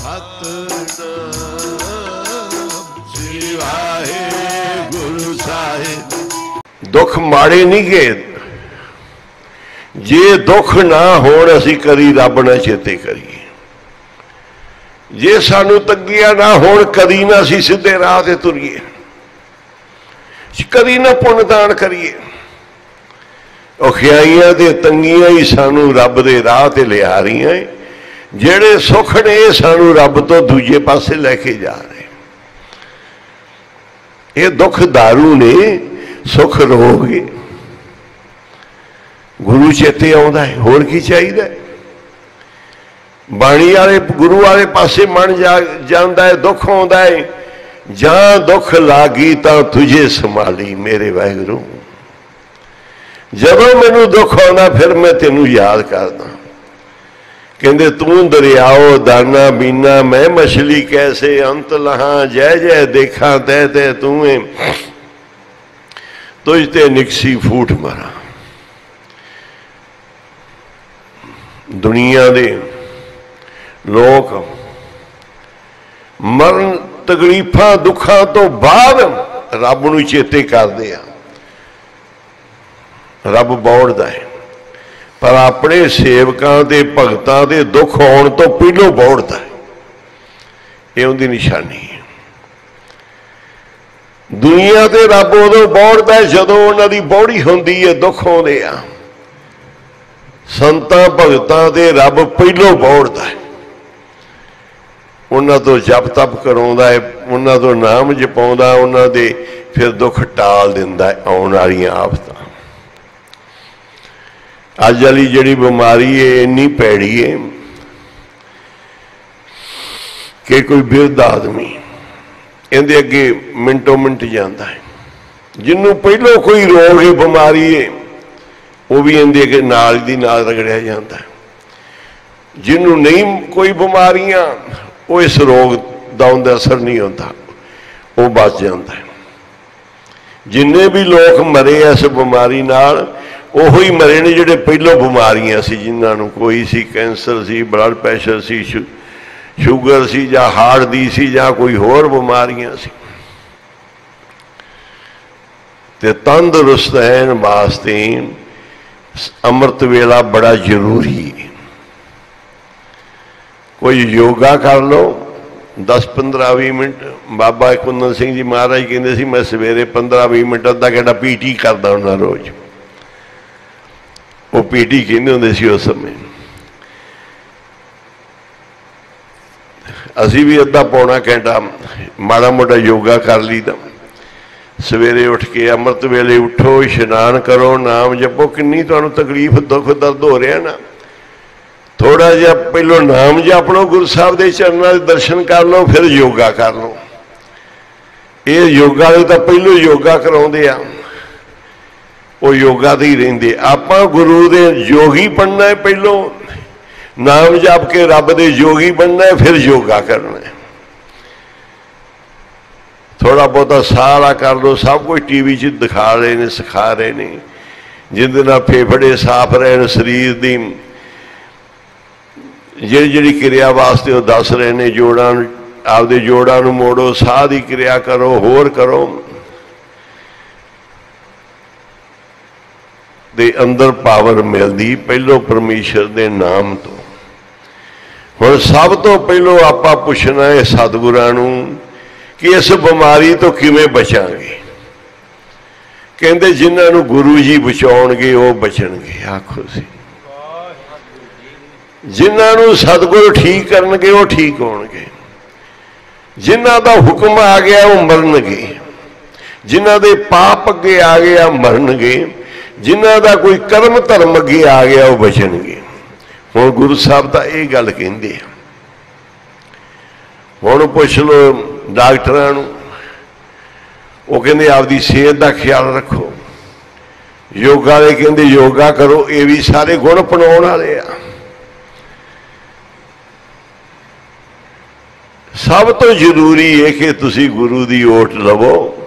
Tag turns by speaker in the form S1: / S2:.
S1: श्री वाहेगुरु साहिब। दुख माड़े नहीं गए, जे दुख ना होण असी करी रब ना चेते करिए, जे सानू तंगियां ना होण कदी ना असी सीधे राह ते तुरीए, कदी ना पुण्यदान करिए। औखियाइयां ते तंगियां ही सानू रब दे राह ते लिया रही, जेड़े सुख ने सानू रब तो दूजे पासे लैके जा रहे। ये दुख दारू ने, सुख रोग गुरु चेते आउंदा है, होर की चाहिए। बाणी वाले गुरु वाले पासे मन जाता है, दुख आउंदा है, जहां दुख लागी तां तुझे संभाली मेरे वाहिगुरू। जदों मैनू दुख आउंदा फिर मैं तेनू याद करदा। कहंदे तू दरियाओ दाना बीना, मैं मछली कैसे अंत लहा, जय जय देखा तै तै तू तुझ ते निकसी फूट मारा। दुनिया दे लोग मरण तकलीफां दुखां तो बाद रब नूं चेते करदे आ, रब बौड़दा है, पर अपने सेवकां दे भगतां दे दुख आउण तो पहलों बौड़दा है। ये उनकी निशानी है। दुनिया ते रब उदों बौड़दा है जदों उन्हां दी बौड़ी हुंदी है, दुख आउंदे आ। संतां भगतां दे रब पहलों बौड़दा है, उन्हां तो जप तप कराउंदा है, उन्हां तो नाम जपाउंदा, उन्हां दे फिर दुख टाल दिंदा है आउण वालियां आफतां। अज वाली जिहड़ी बीमारी है इन्नी भैड़ी है कि कोई बिरध आदमी इहदे अगे मिनटों मिनट जाता है। जिन्हों पहलों कोई रोग है बीमारी है वो भी इहदे अगे नाल दी नाल रगड़िया जाता है। जिन्हों नहीं कोई बीमारियां वो इस रोग का उनका असर नहीं होता, वो बच जाता है। जिन्ने भी लोग मरे इस बीमारी नाल ओहो ही मरे ने जिहड़े पहलों बीमारियां सी, जिन्होंने कोई सी कैंसर सी, ब्लड प्रैशर सी, शुगर सी, जां हार्ट दी सी, जां कोई होर बीमारियां सी। ते तंदुरुस्त रहने वास्ते अमृत वेला बड़ा जरूरी है। कोई योगा कर लो 10-15-20 मिनट। बाबा कुंदन सिंह जी महाराज कहते सी मैं सवेरे 15-20 मिनट अद्धा घंटा पीटी करदा हुंदा रोज। वो पीटी कहते होंदे सी उस समय। असी भी अद्धा पौना घंटा माड़ा मोटा योगा कर लीदा। सवेरे उठ के अमृत वेले उठो, इशनान करो, नाम जपो। किन्नी तुहानूं तकलीफ दुख दर्द हो रहा ना, थोड़ा जिहा पहलों नाम जप लो, गुरु साहब के चरणों के दर्शन कर लो, फिर योगा कर लो। ये योगा तो पहलों योगा कराउंदे आ, वो योगा ते ही रहिंदे। आपां गुरु दे योगी बनना है, पहलों नाम जप के रब दे योगी बनना है, फिर योगा करना है। थोड़ा बहुता सारा कर लो, सब कुछ टीवी च दिखा रहे हैं, सिखा रहे हैं, जिंदे नाल फेफड़े साफ रहन, शरीर की जी क्रिया वास्ते वो दस रहे हैं। जोड़ां आपदे जोड़ां नूं मोड़ो, साह की क्रिया करो, होर करो, दे अंदर पावर मिलती पहलों परमेश्वर के नाम तो। हुण सब तो पहलों आपां पुछना है सतगुरां नूं कि इस बीमारी तो किवें बचांगे। कहंदे जिन्हां नूं गुरु जी बचाउणगे वो बचणगे। आखो सी जिन्हां नूं सतगुरु ठीक करनगे वो ठीक होणगे। जिन्हां दा हुक्म आ गया वो मरनगे, जिन्हां दे पाप अगे आ गया मरनगे, जिन्हां दा कोई कर्म धर्म अगे आ गया वो बचणगे। हुण गुरु साहब तां इह गल कहिंदे आ। हुण पुछ लो डॉक्टरां नूं, वो कहंदे आपदी सेहत दा ख्याल रखो। योगा वाले कहंदे योगा करो। ये भी सारे गुण अपनाउण वाले आ। सब तो जरूरी है कि तुसी गुरु की ओट लवो।